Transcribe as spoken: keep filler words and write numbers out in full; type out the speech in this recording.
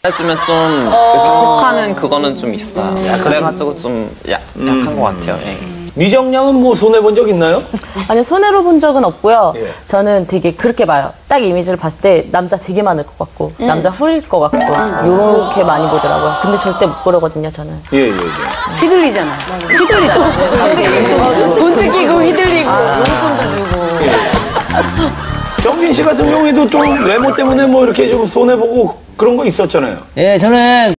해주면 좀 이렇게 혹하는 그거는 좀 있어요. 음. 그래가지고 좀 약, 약한 음. 것 같아요. 예. 미정양은 뭐 손해본 적 있나요? 아니요, 손해로 본 적은 없고요. 예. 저는 되게 그렇게 봐요. 딱 이미지를 봤을 때 남자 되게 많을 것 같고 음. 남자 후릴 것 같고 요렇게 많이 보더라고요. 근데 절대 못 그러거든요, 저는. 예, 예, 예. 휘둘리잖아. 휘둘리죠. 돈 뜯기고 휘둘리고 용돈도 주고. 예. 경진 씨 같은 경우에도 좀 외모 때문에 뭐 이렇게 좀 손해보고 그런 거 있었잖아요. 예, 저는